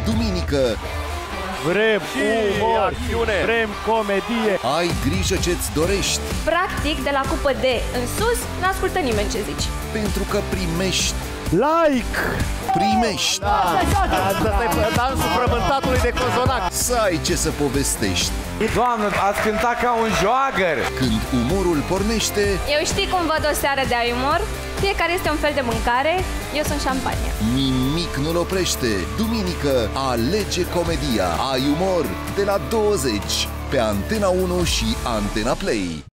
duminică. Vrem umor, acțiune. vrem comedie. Ai grijă ce-ți dorești, Practic, de la cupă D în sus, n-ascultă nimeni ce zici. pentru că primești. Like! Primești. Asta e dansul frământatului de cozonac. Să ai ce să povestești. Doamnă, ați cântat ca un joagăr! Când umorul pornește, Eu știi cum văd o seară de ai umor? Fiecare este un fel de mâncare, eu sunt șampania. nimic nu-l oprește. Duminică, alege comedia. Ai umor de la 20 pe Antena 1 și Antena Play.